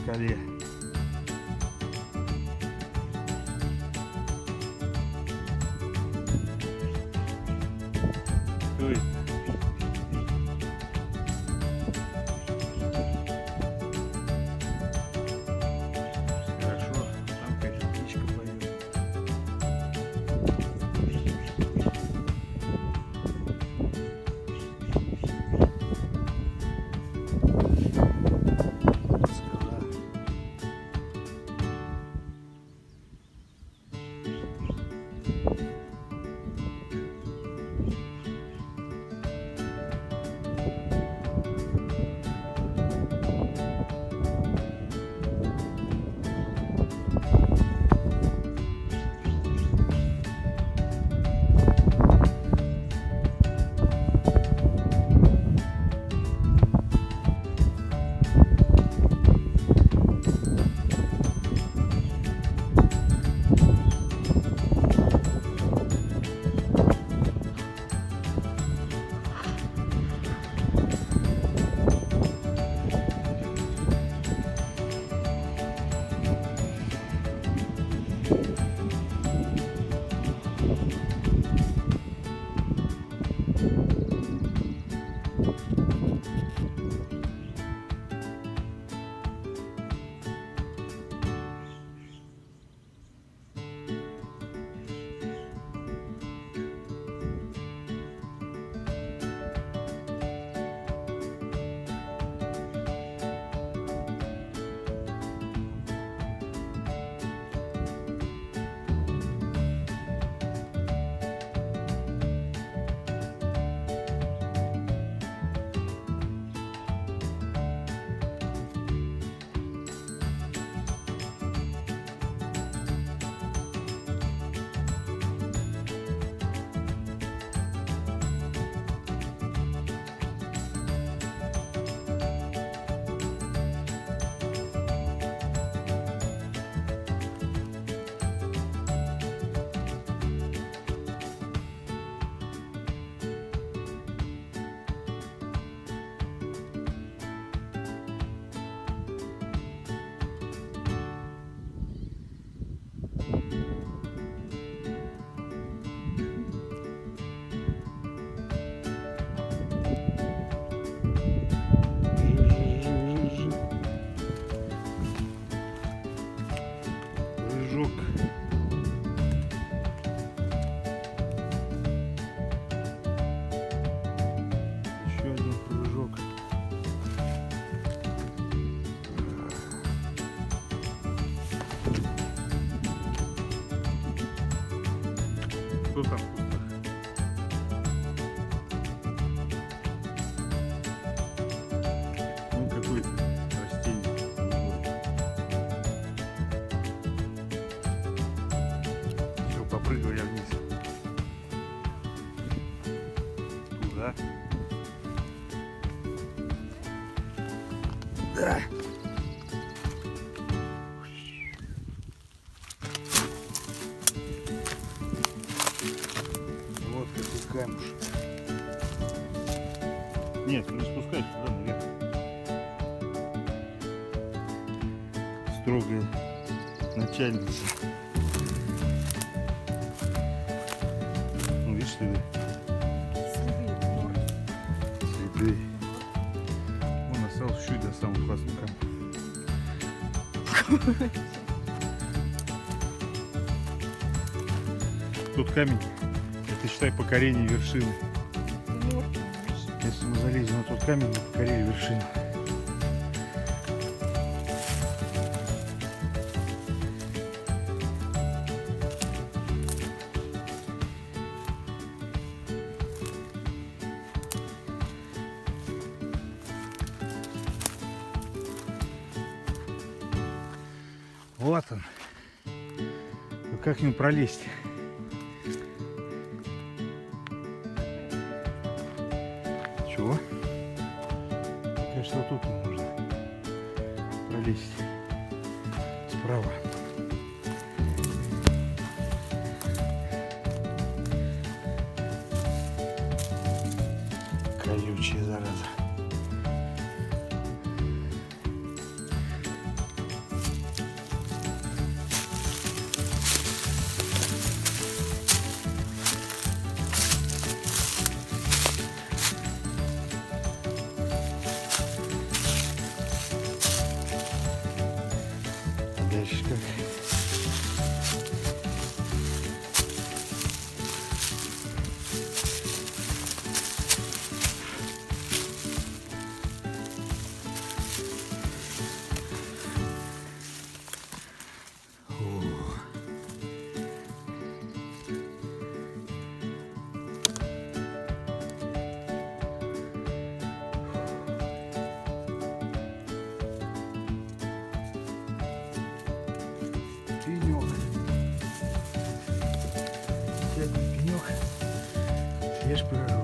скале. Ой. Хорошо, там какая-то птичка поет. Прыжок. Еще один прыжок. Что там? Ну, какое-то растение. Все, попрыгал я вниз. Туда. Да. Вот какой камушек. Нет, не спускайся туда наверх. Строгая начальница. Ну, видишь, следы? Следы. Он остался чуть до самого классного камня. Тот камень, это считай покорение вершины. Если мы залезем на тот камень, мы покорили вершину. Вот он. Ну как к нему пролезть? Чего? Конечно, вот тут можно пролезть справа. Колючая зараза. ешь пирожок.